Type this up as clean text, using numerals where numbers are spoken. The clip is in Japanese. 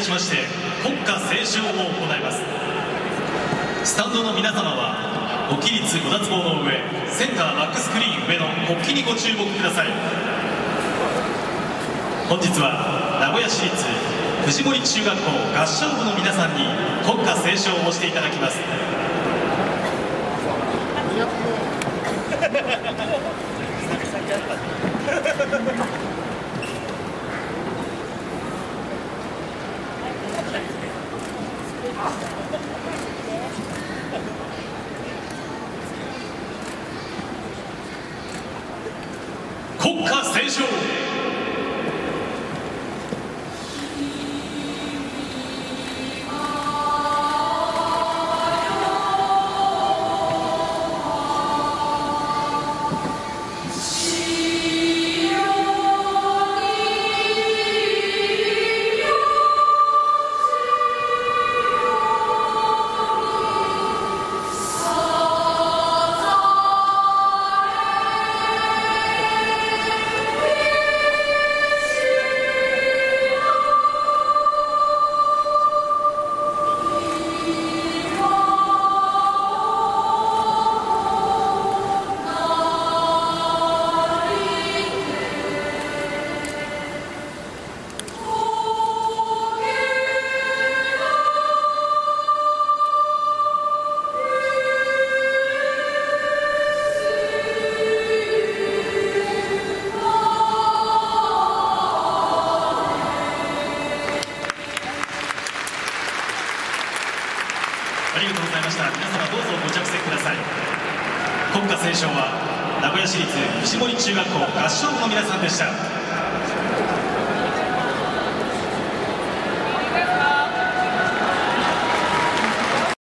きまして国歌斉唱を行います。スタンドの皆様は沖立ご脱帽の上、センターバックスクリーン上の国旗にご注目ください。本日は名古屋市立藤森中学校合唱部の皆さんに国歌斉唱をしていただきます。国歌斉唱。ありがとうございました。皆様どうぞご着席ください。国歌斉唱は名古屋市立藤森中学校合唱部の皆さんでした。